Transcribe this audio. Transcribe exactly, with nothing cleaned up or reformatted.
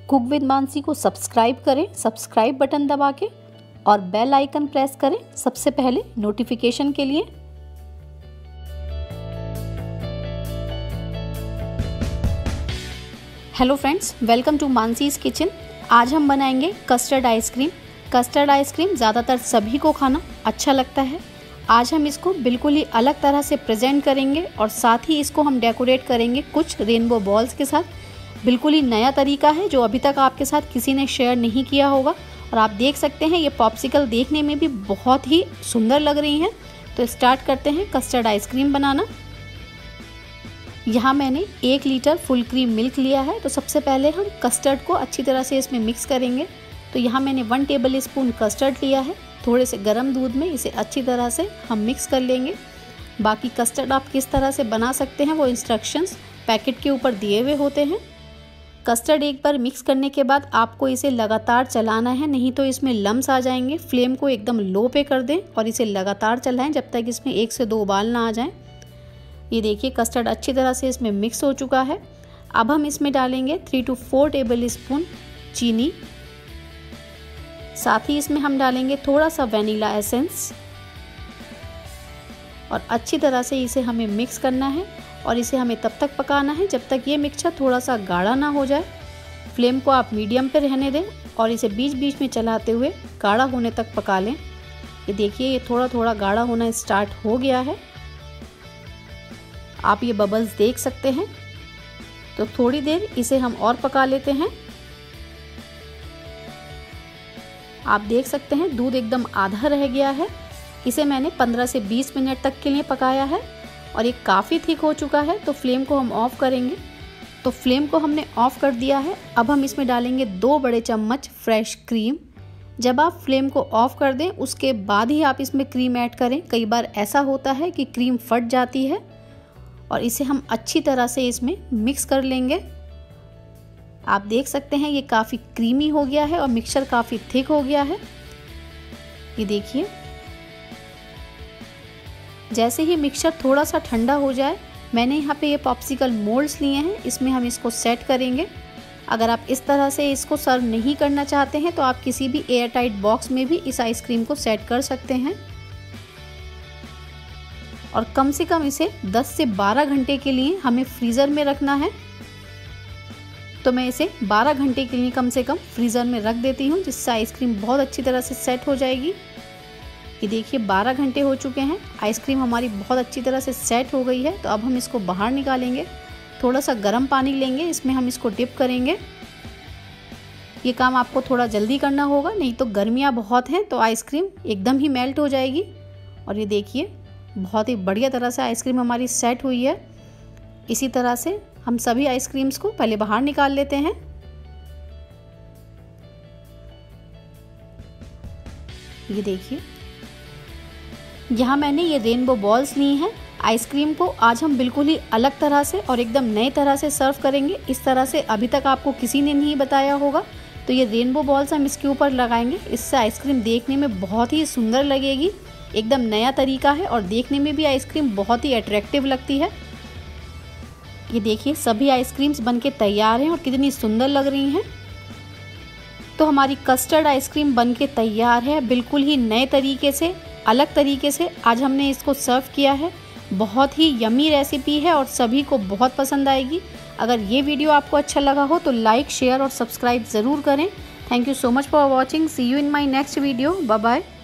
Cook with Mansi को subscribe करें, subscribe button दबा के, और बेल आइकन प्रेस करें सबसे पहले नोटिफिकेशन के लिए। Hello friends, welcome to Mansi's kitchen. आज हम बनाएंगे कस्टर्ड आइसक्रीम। कस्टर्ड आइसक्रीम ज़्यादातर सभी को खाना अच्छा लगता है। आज हम इसको बिल्कुल ही अलग तरह से प्रेजेंट करेंगे और साथ ही इसको हम डेकोरेट करेंगे कुछ रेनबो बॉल्स के साथ। बिल्कुल ही नया तरीका है जो अभी तक आपके साथ किसी ने शेयर नहीं किया होगा। और आप देख सकते हैं ये पॉप्सिकल देखने में भी बहुत ही सुंदर लग रही हैं। तो स्टार्ट करते हैं कस्टर्ड आइसक्रीम बनाना। यहाँ मैंने एक लीटर फुल क्रीम मिल्क लिया है। तो सबसे पहले हम कस्टर्ड को अच्छी तरह से इसमें मिक्स करेंगे। तो यहाँ मैंने वन टेबल स्पून कस्टर्ड लिया है। थोड़े से गर्म दूध में इसे अच्छी तरह से हम मिक्स कर लेंगे। बाकी कस्टर्ड आप किस तरह से बना सकते हैं वो इंस्ट्रक्शंस पैकेट के ऊपर दिए हुए होते हैं। कस्टर्ड एक बार मिक्स करने के बाद आपको इसे लगातार चलाना है, नहीं तो इसमें लम्स आ जाएंगे। फ्लेम को एकदम लो पे कर दें और इसे लगातार चलाएं जब तक इसमें एक से दो उबाल ना आ जाएं। ये देखिए कस्टर्ड अच्छी तरह से इसमें मिक्स हो चुका है। अब हम इसमें डालेंगे three two four tablespoon चीनी। साथ ही इसमें हम डालेंगे थोड़ा सा वनीला एसेंस और अच्छी तरह से इसे हमें मिक्स करना है। और इसे हमें तब तक पकाना है जब तक ये मिक्सचर थोड़ा सा गाढ़ा ना हो जाए। फ्लेम को आप मीडियम पे रहने दें और इसे बीच बीच में चलाते हुए गाढ़ा होने तक पका लें। ये देखिए ये थोड़ा थोड़ा गाढ़ा होना स्टार्ट हो गया है। आप ये बबल्स देख सकते हैं। तो थोड़ी देर इसे हम और पका लेते हैं। आप देख सकते हैं दूध एकदम आधा रह गया है। इसे मैंने पंद्रह से बीस मिनट तक के लिए पकाया है और ये काफ़ी थिक हो चुका है। तो फ्लेम को हम ऑफ़ करेंगे। तो फ्लेम को हमने ऑफ़ कर दिया है। अब हम इसमें डालेंगे दो बड़े चम्मच फ्रेश क्रीम। जब आप फ्लेम को ऑफ़ कर दें उसके बाद ही आप इसमें क्रीम ऐड करें। कई बार ऐसा होता है कि क्रीम फट जाती है। और इसे हम अच्छी तरह से इसमें मिक्स कर लेंगे। आप देख सकते हैं ये काफ़ी क्रीमी हो गया है और मिक्सचर काफ़ी थिक हो गया है। ये देखिए जैसे ही मिक्सचर थोड़ा सा ठंडा हो जाए, मैंने यहाँ पे ये पॉप्सिकल मोल्ड्स लिए हैं, इसमें हम इसको सेट करेंगे। अगर आप इस तरह से इसको सर्व नहीं करना चाहते हैं तो आप किसी भी एयर टाइट बॉक्स में भी इस आइसक्रीम को सेट कर सकते हैं। और कम से कम इसे दस से बारह घंटे के लिए हमें फ्रीज़र में रखना है। तो मैं इसे बारह घंटे के लिए कम से कम फ्रीज़र में रख देती हूँ, जिससे आइसक्रीम बहुत अच्छी तरह से सेट हो जाएगी। ये देखिए बारह घंटे हो चुके हैं। आइसक्रीम हमारी बहुत अच्छी तरह से सेट हो गई है। तो अब हम इसको बाहर निकालेंगे। थोड़ा सा गर्म पानी लेंगे, इसमें हम इसको डिप करेंगे। ये काम आपको थोड़ा जल्दी करना होगा, नहीं तो गर्मियाँ बहुत हैं तो आइसक्रीम एकदम ही मेल्ट हो जाएगी। और ये देखिए बहुत ही बढ़िया तरह से आइसक्रीम हमारी सेट हुई है। इसी तरह से हम सभी आइसक्रीम्स को पहले बाहर निकाल लेते हैं। ये देखिए यहाँ मैंने ये रेनबो बॉल्स ली हैं। आइसक्रीम को आज हम बिल्कुल ही अलग तरह से और एकदम नए तरह से सर्व करेंगे। इस तरह से अभी तक आपको किसी ने नहीं बताया होगा। तो ये रेनबो बॉल्स हम इसके ऊपर लगाएंगे। इससे आइसक्रीम देखने में बहुत ही सुंदर लगेगी। एकदम नया तरीका है और देखने में भी आइसक्रीम बहुत ही अट्रैक्टिव लगती है। ये देखिए सभी आइसक्रीम्स बनके तैयार हैं और कितनी सुंदर लग रही हैं। तो हमारी कस्टर्ड आइसक्रीम बनके तैयार है। बिल्कुल ही नए तरीके से, अलग तरीके से आज हमने इसको सर्व किया है। बहुत ही यमी रेसिपी है और सभी को बहुत पसंद आएगी। अगर ये वीडियो आपको अच्छा लगा हो तो लाइक, शेयर और सब्सक्राइब ज़रूर करें। Thank you so much for watching. See you in my next video. Bye bye.